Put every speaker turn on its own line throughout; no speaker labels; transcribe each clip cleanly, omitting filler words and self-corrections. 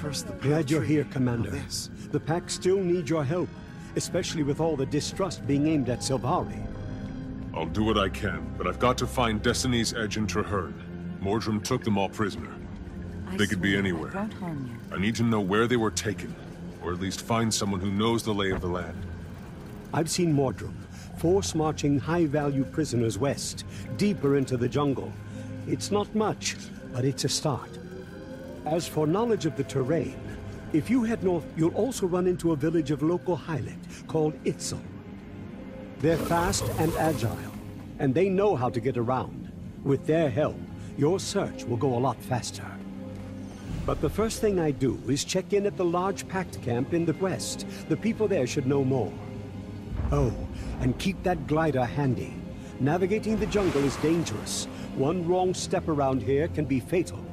First the
Glad you're
poetry,
here,
now
Commander.
this.
The pack still needs your help, especially with all the distrust being aimed at Silvari.
I'll do what I can, but I've got to find Destiny's Edge and Traherne. Mordrum took them all prisoner. They could be anywhere.
I won't harm you.
I need to know where they were taken, or at least find someone who knows the lay of the land.
I've seen Mordrum, force marching high-value prisoners west, deeper into the jungle. It's not much, but it's a start. As for knowledge of the terrain, if you head north, you'll also run into a village of local Hylic called Itzel. They're fast and agile, and they know how to get around. With their help, your search will go a lot faster. But the first thing I do is check in at the large pact camp in the west. The people there should know more. Oh, and keep that glider handy. Navigating the jungle is dangerous. One wrong step around here can be fatal.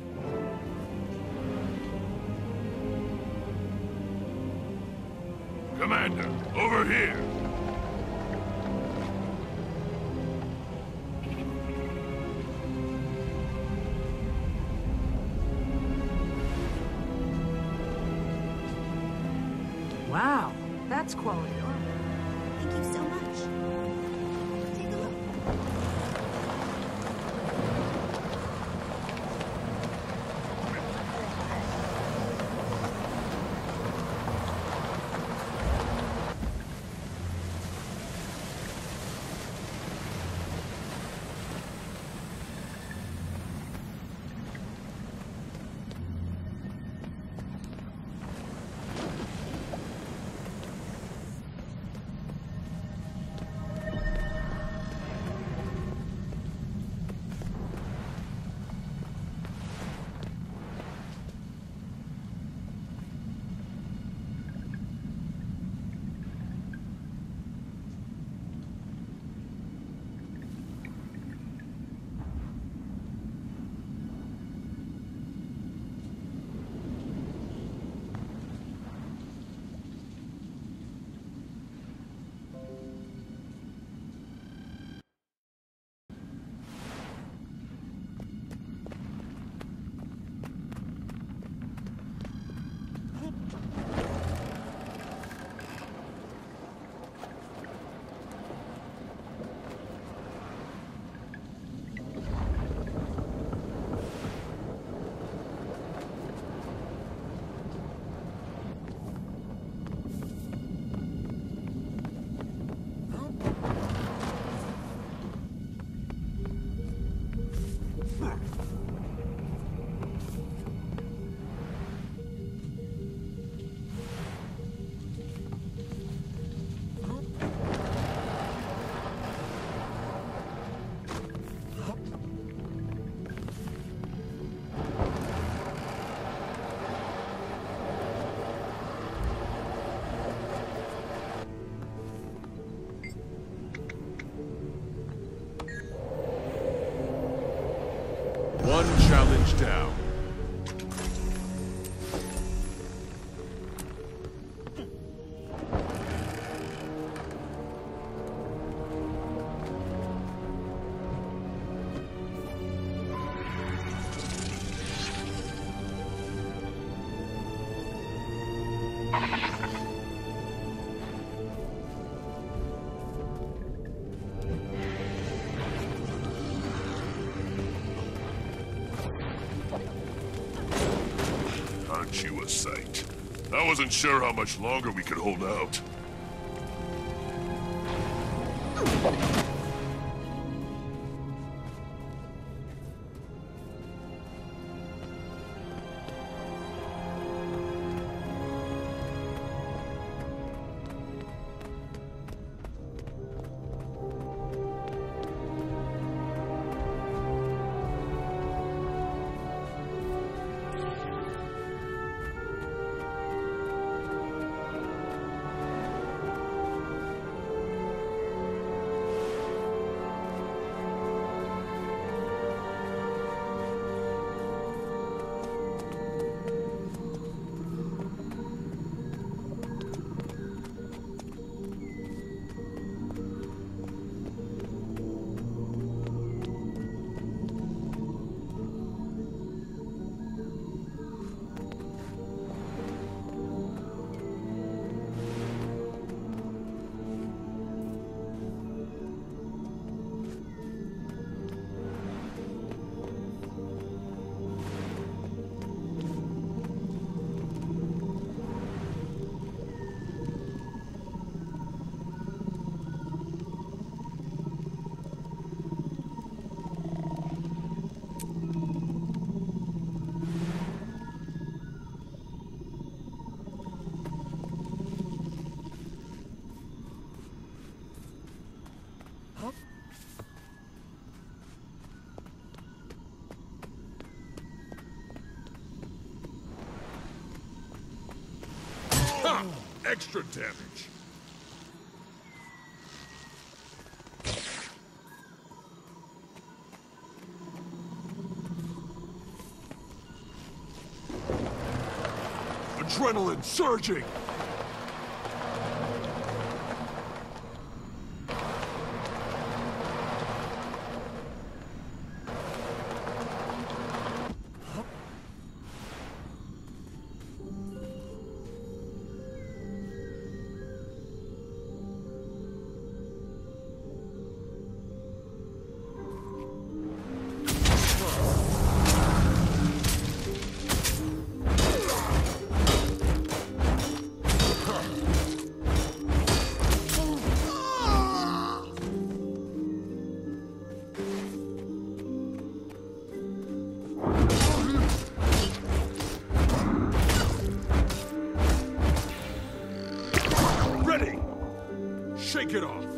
Commander, over here!
Wow, that's quality armor.
Thank you so much. Take a look.
One challenge down. Aren't you a sight? I wasn't sure how much longer we could hold out. extra damage. Adrenaline surging! Shake it off!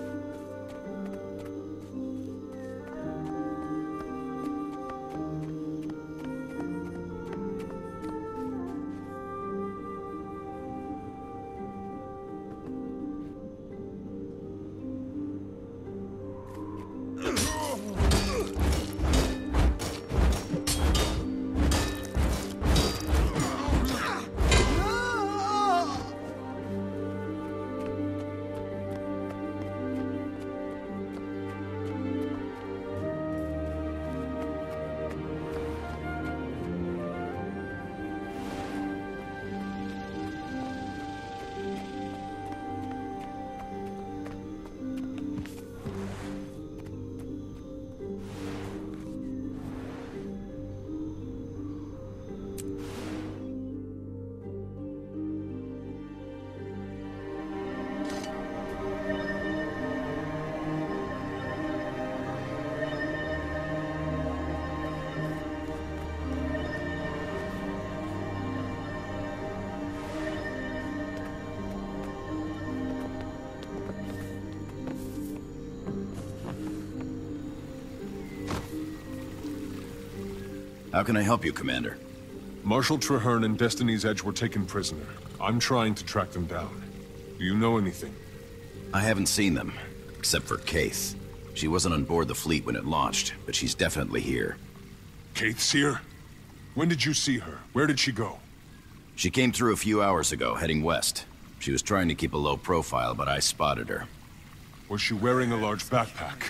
How can I help you, Commander?
Marshal Traherne and Destiny's Edge were taken prisoner. I'm trying to track them down. Do you know anything?
I haven't seen them, except for Kaith. She wasn't on board the fleet when it launched, but she's definitely here.
Kaith's here? When did you see her? Where did she go?
She came through a few hours ago, heading west. She was trying to keep a low profile, but I spotted her.
Was she wearing a large backpack?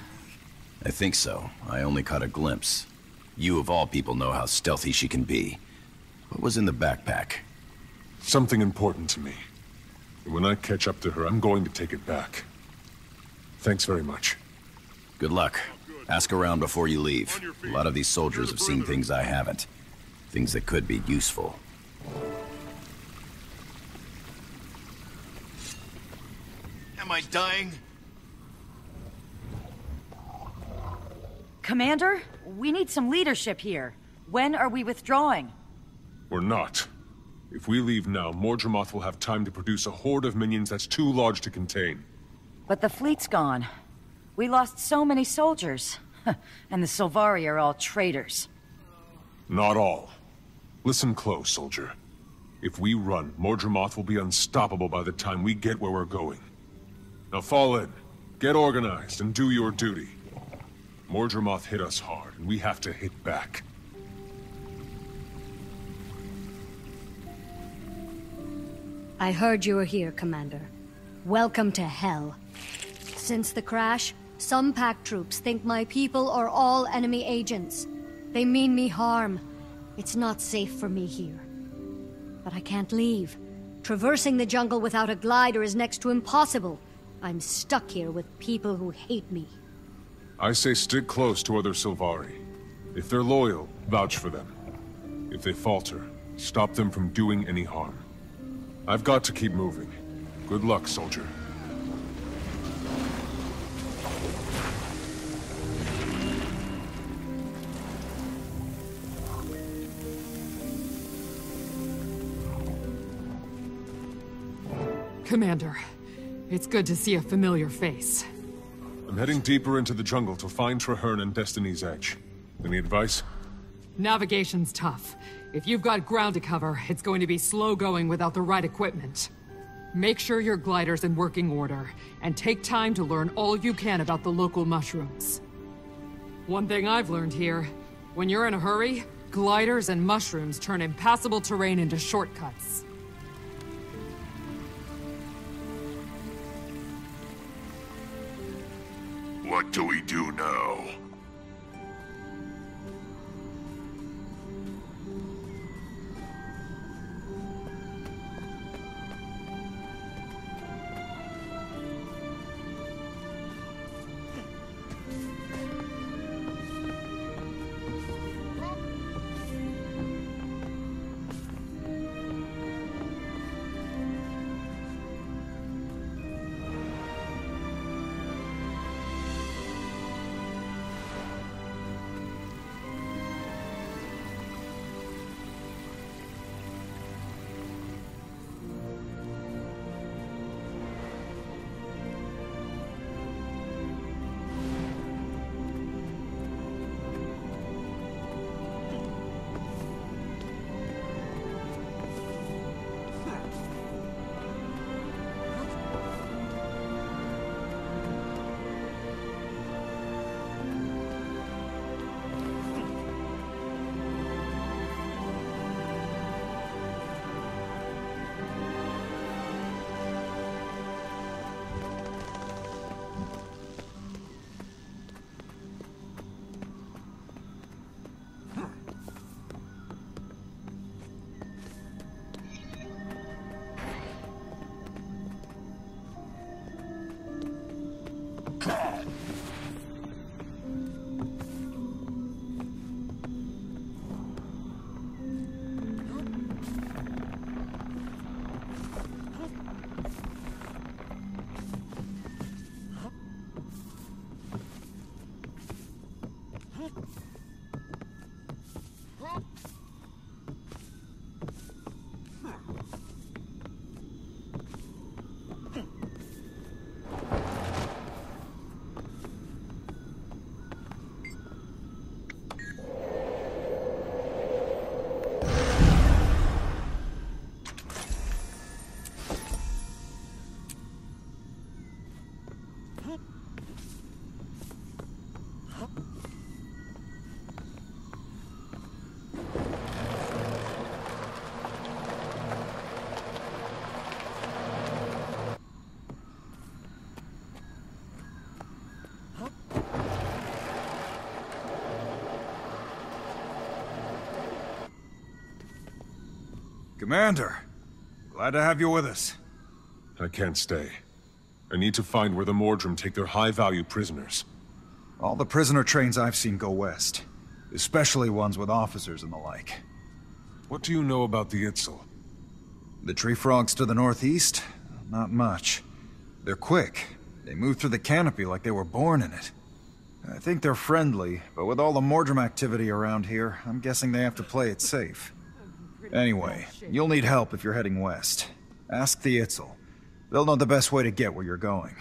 I think so. I only caught a glimpse. You of all people know how stealthy she can be. What was in the backpack?
Something important to me. When I catch up to her, I'm going to take it back. Thanks very much.
Good luck. Ask around before you leave. A lot of these soldiers have seen things I haven't. Things that could be useful. Am I dying?
Commander, we need some leadership here. When are we withdrawing?
We're not. If we leave now, Mordremoth will have time to produce a horde of minions that's too large to contain.
But the fleet's gone. We lost so many soldiers. And the Sylvari are all traitors.
Not all. Listen close, soldier. If we run, Mordremoth will be unstoppable by the time we get where we're going. Now fall in, get organized, and do your duty. Mordremoth hit us hard, and we have to hit back.
I heard you were here, Commander. Welcome to Hell. Since the crash, some pack troops think my people are all enemy agents. They mean me harm. It's not safe for me here. But I can't leave. Traversing the jungle without a glider is next to impossible. I'm stuck here with people who hate me.
I say stick close to other Sylvari. If they're loyal, vouch for them. If they falter, stop them from doing any harm. I've got to keep moving. Good luck, soldier.
Commander, it's good to see a familiar face.
I'm heading deeper into the jungle to find Traherne and Destiny's Edge. Any advice?
Navigation's tough. If you've got ground to cover, it's going to be slow going without the right equipment. Make sure your glider's in working order, and take time to learn all you can about the local mushrooms. One thing I've learned here, when you're in a hurry, gliders and mushrooms turn impassable terrain into shortcuts.
What do we do now?
Commander, glad to have you with us.
I can't stay. I need to find where the Mordrum take their high-value prisoners.
All the prisoner trains I've seen go west, especially ones with officers and the like.
What do you know about the Itzel?
The tree frogs to the northeast? Not much. They're quick. They move through the canopy like they were born in it. I think they're friendly, but with all the Mordrum activity around here, I'm guessing they have to play it safe. Anyway, you'll need help if you're heading west. Ask the Itzel. They'll know the best way to get where you're going.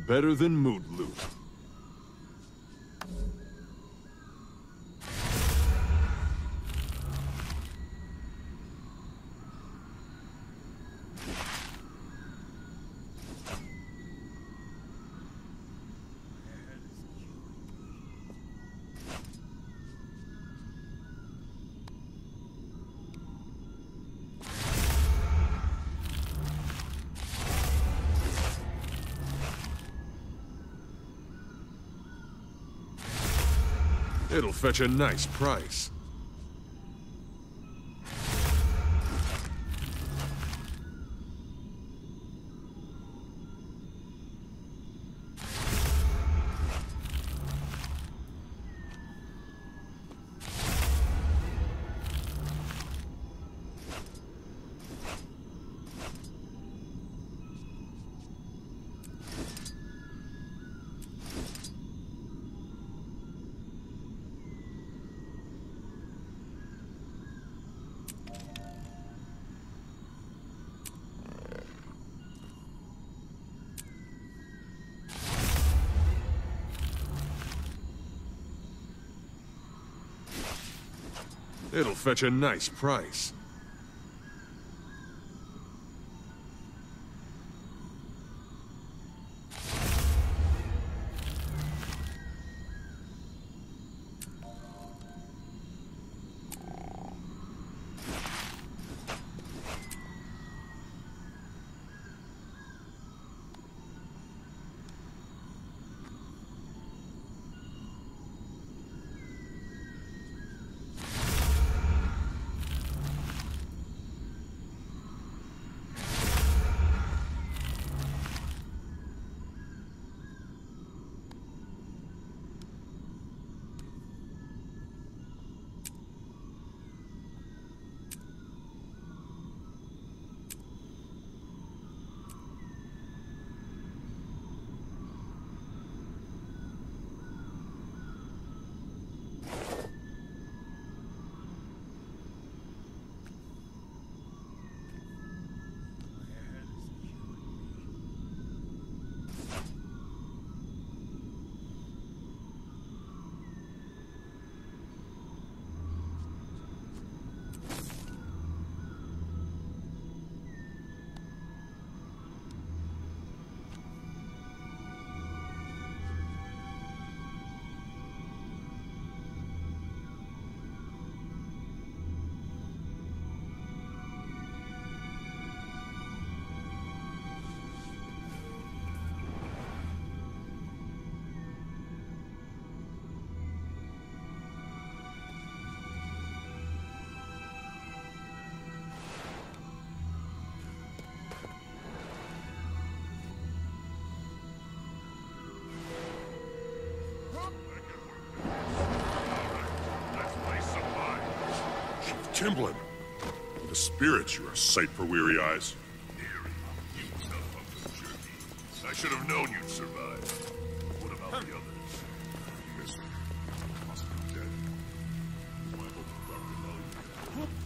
better than mood loot. It'll fetch a nice price. It'll fetch a nice price.
Timblin, the spirits, you're a sight for weary eyes. I should have known you'd survive. What about the others? Miss must be dead. My hope of Dr. Lowe.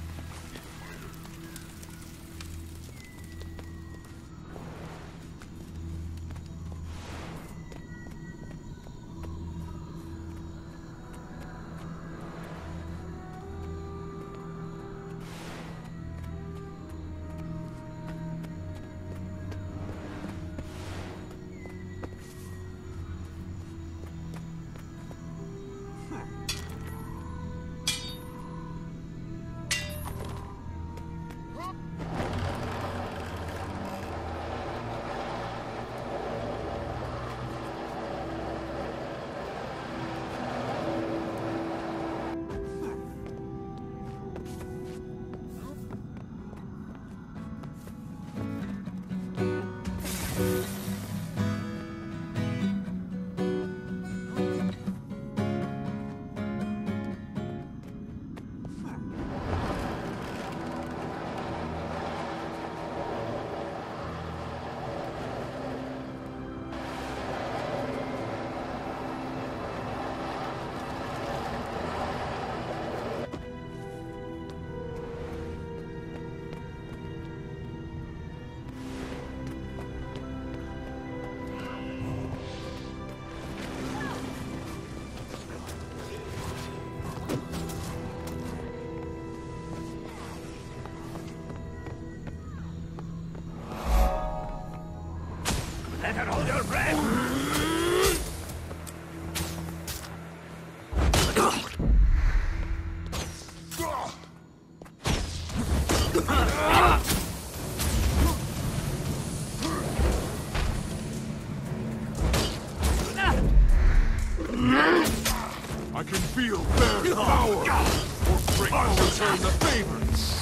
I can feel their power! For great will return the favor!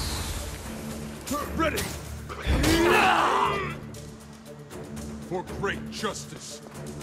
Ready! For great justice!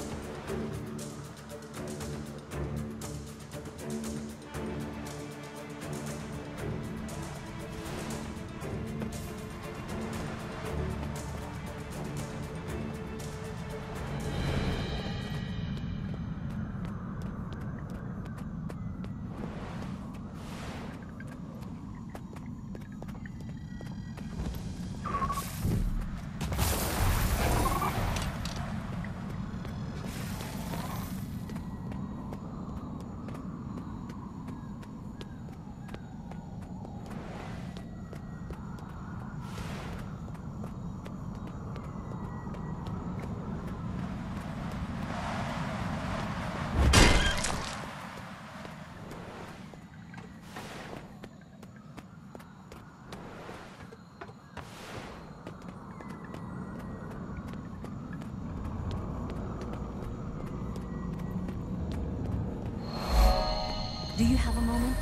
Do you have a moment?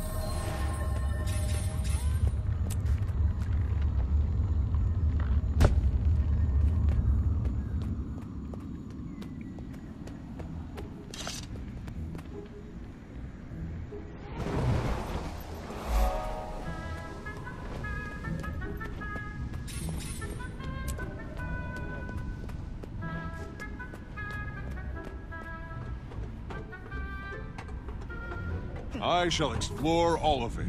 I shall explore all of it.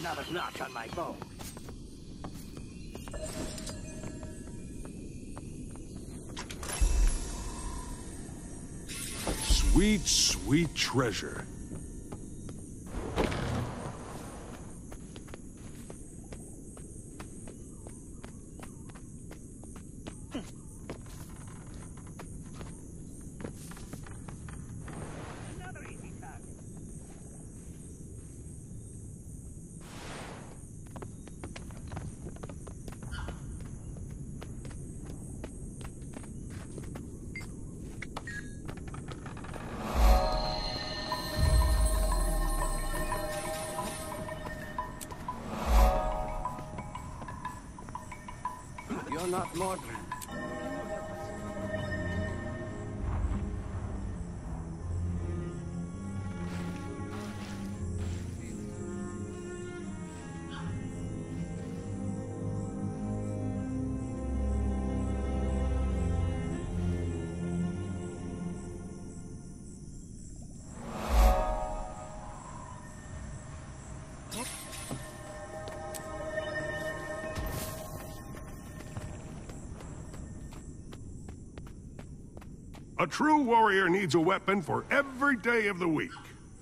Another notch on my bow.
Sweet, sweet treasure.
You're not Mordred.
A true warrior needs a weapon for every day of the week.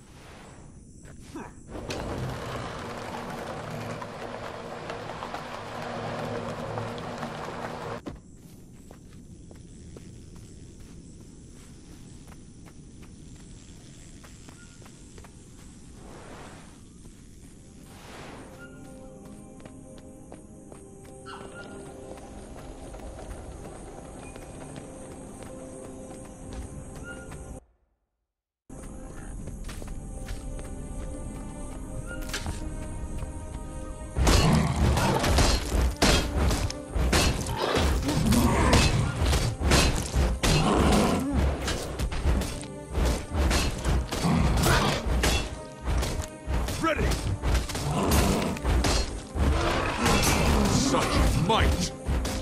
Such might!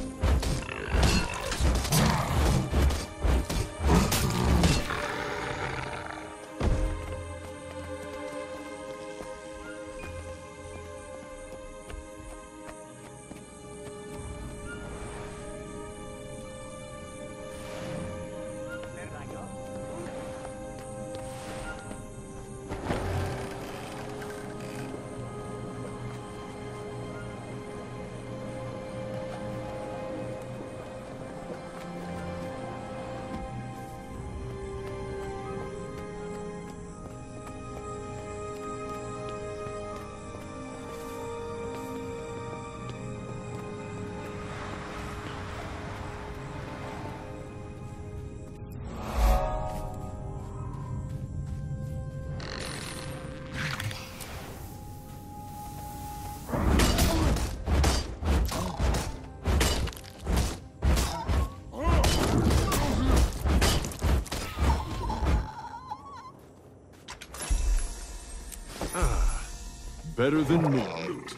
Better than meat.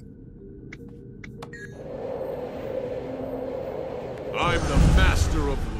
I'm the master of